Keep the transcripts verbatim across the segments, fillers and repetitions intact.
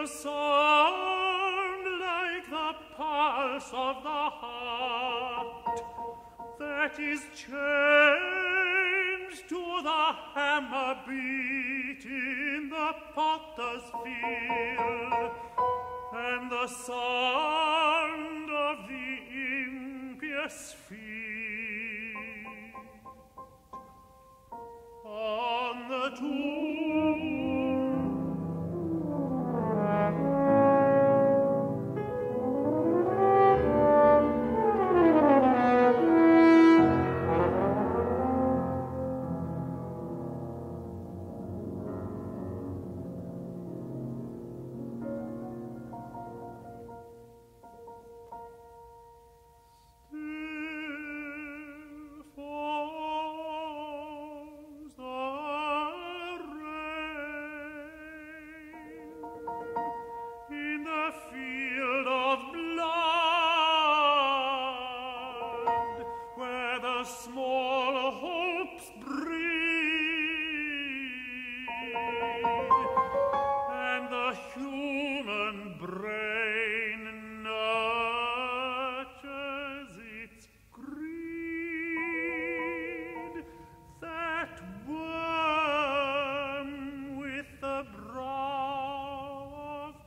a sound like the pulse of the heart that is changed to the hammer beat in the potter's field, and the sound of the impious feet on the tomb. Field of blood, where the small hopes breed, and the human brain nurtures its greed, that worm with the brow of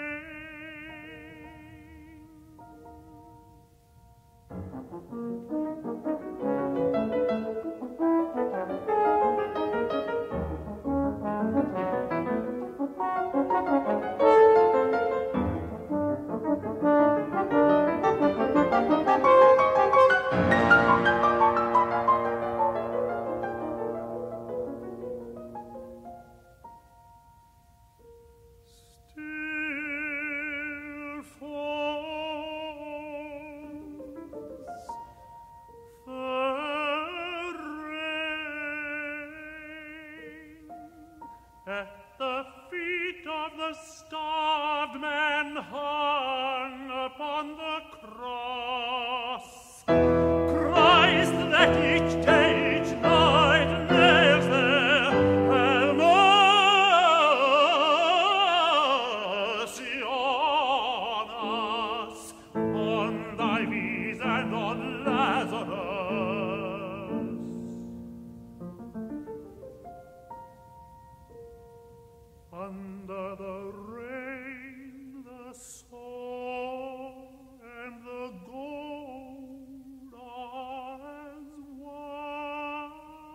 at the feet of the starved man hung upon the cross, Christ that each day, each night nails there, have mercy on us, on Dives and on Lazarus. Under the rain, the soul and the gold are as one.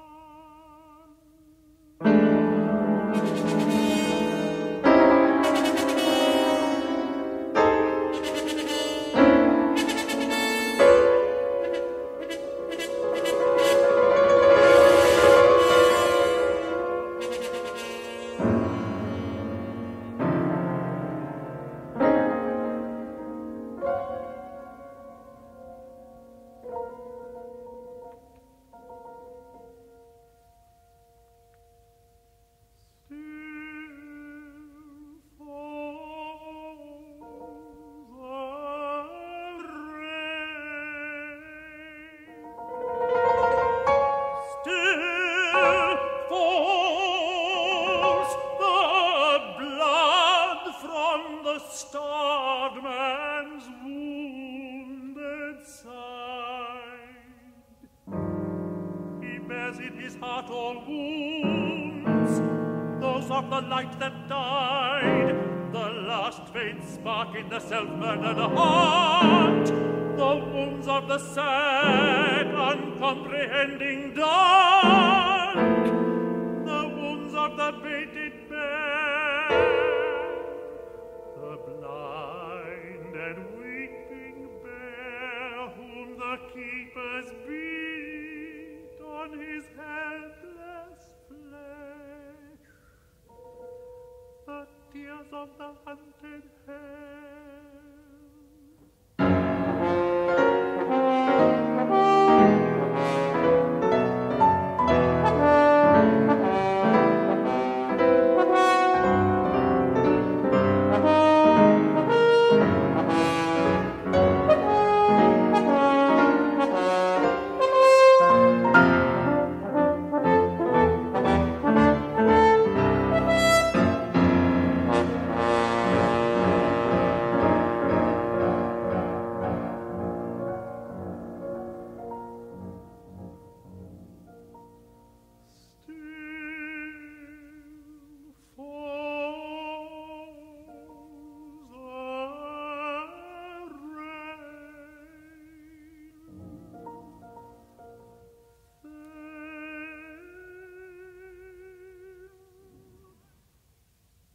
Starved man's wounded side, he bears in his heart all wounds, those of the light that died, the last faint spark in the self-murdered heart, the wounds of the sad, uncomprehending dark, the wounds of the baited bear, the blind and weeping bear, whom the keepers beat on his helpless flesh, the tears of the hunted hare.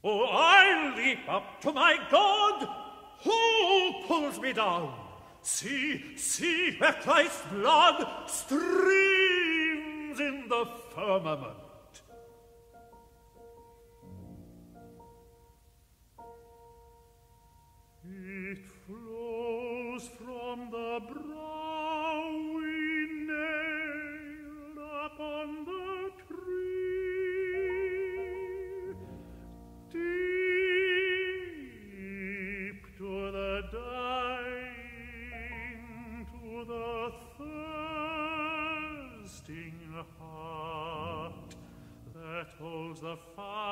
Oh, I leap up to my God. Who pulls me down? See, see where Christ's blood streams in the firmament. It flows from the brow we nailed upon the tree, deep to the dying, to the thirsting heart that holds the fire.